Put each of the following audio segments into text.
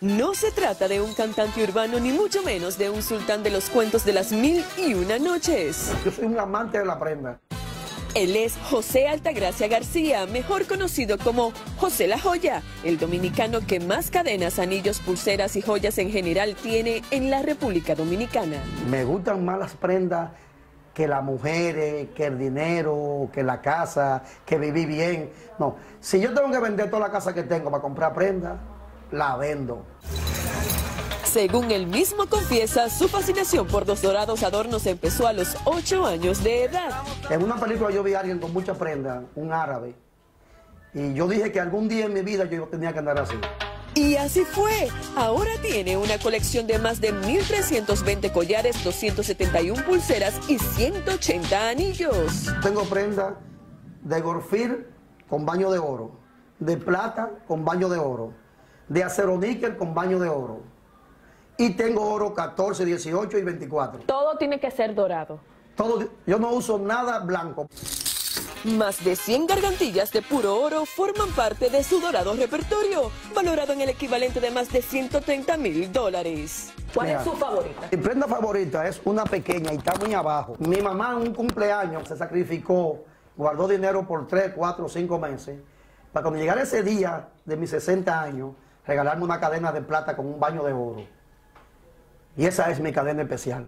No se trata de un cantante urbano ni mucho menos de un sultán de los cuentos de las 1001 noches. Yo soy un amante de la prenda. Él es José Altagracia García, mejor conocido como José La Joya, el dominicano que más cadenas, anillos, pulseras y joyas en general tiene en la República Dominicana. Me gustan más las prendas que las mujeres, que el dinero, que la casa, que vivir bien. No, si yo tengo que vender toda la casa que tengo para comprar prendas, la vendo. Según él mismo confiesa, su fascinación por los dorados adornos empezó a los 8 años de edad. En una película yo vi a alguien con mucha prenda, un árabe, y yo dije que algún día en mi vida yo tenía que andar así. Y así fue. Ahora tiene una colección de más de 1.320 collares, 271 pulseras y 180 anillos. Tengo prenda de gorfil con baño de oro, de plata con baño de oro, de acero níquel con baño de oro. Y tengo oro 14, 18 y 24. Todo tiene que ser dorado. Todo, yo no uso nada blanco. Más de 100 gargantillas de puro oro forman parte de su dorado repertorio, valorado en el equivalente de más de $130.000. ¿Cuál Mira, es su favorita? Mi prenda favorita es una pequeña y está muy abajo. Mi mamá en un cumpleaños se sacrificó, guardó dinero por 3, 4, 5 meses, para cuando llegara ese día de mis 60 años, regalarme una cadena de plata con un baño de oro. Y esa es mi cadena especial.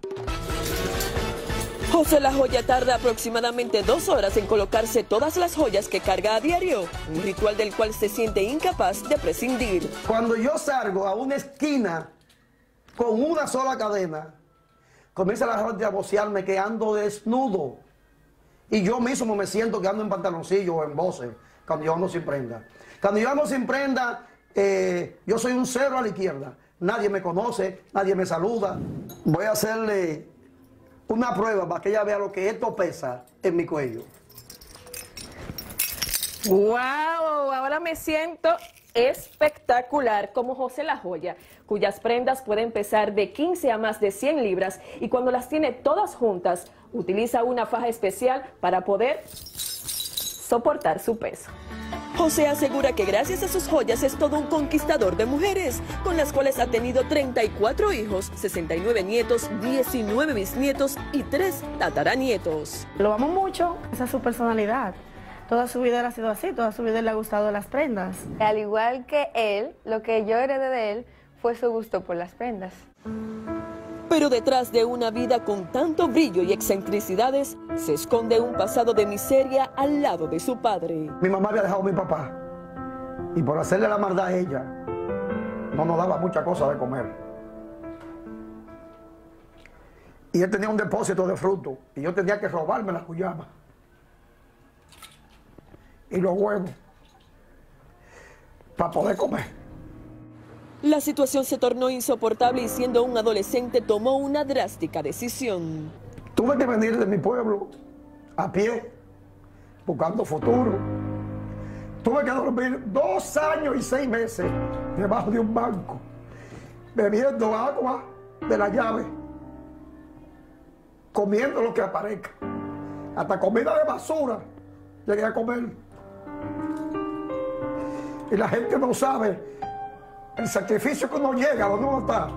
José La Joya tarda aproximadamente 2 horas en colocarse todas las joyas que carga a diario, un ritual del cual se siente incapaz de prescindir. Cuando yo salgo a una esquina con una sola cadena, comienza la gente a vocearme que ando desnudo. Y yo mismo me siento que ando en pantaloncillo o en boxer cuando yo ando sin prenda. Cuando yo ando sin prenda, yo soy un cero a la izquierda. Nadie me conoce, nadie me saluda. Voy a hacerle una prueba para que ella vea lo que esto pesa en mi cuello. ¡Wow! Ahora me siento espectacular como José La Joya, cuyas prendas pueden pesar de 15 a más de 100 libras y cuando las tiene todas juntas, utiliza una faja especial para poder soportar su peso. José asegura que gracias a sus joyas es todo un conquistador de mujeres, con las cuales ha tenido 34 hijos, 69 nietos, 19 bisnietos y 3 tataranietos. Lo amo mucho, esa es su personalidad. Toda su vida él ha sido así, toda su vida le ha gustado las prendas. Al igual que él, lo que yo heredé de él fue su gusto por las prendas. Pero detrás de una vida con tanto brillo y excentricidades, se esconde un pasado de miseria al lado de su padre. Mi mamá había dejado a mi papá y por hacerle la maldad a ella, no nos daba mucha cosa de comer. Y él tenía un depósito de frutos y yo tenía que robarme las cuyamas y los huevos para poder comer. La situación se tornó insoportable y siendo un adolescente tomó una drástica decisión. Tuve que venir de mi pueblo a pie, buscando futuro. Tuve que dormir 2 años y 6 meses debajo de un banco, bebiendo agua de la llave, comiendo lo que aparezca. Hasta comida de basura llegué a comer. Y la gente no sabe el sacrificio que uno llega, donde uno está.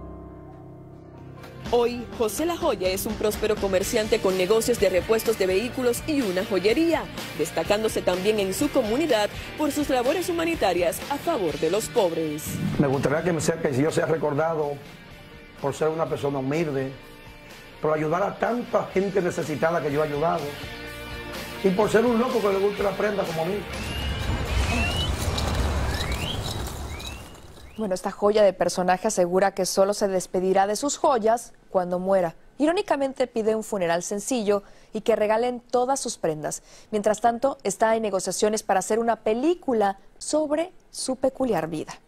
Hoy, José La Joya es un próspero comerciante con negocios de repuestos de vehículos y una joyería, destacándose también en su comunidad por sus labores humanitarias a favor de los pobres. Me gustaría que yo sea recordado por ser una persona humilde, por ayudar a tanta gente necesitada que yo he ayudado, y por ser un loco que le gusta la prenda como a mí. Bueno, esta joya de personaje asegura que solo se despedirá de sus joyas cuando muera. Irónicamente pide un funeral sencillo y que regalen todas sus prendas. Mientras tanto, está en negociaciones para hacer una película sobre su peculiar vida.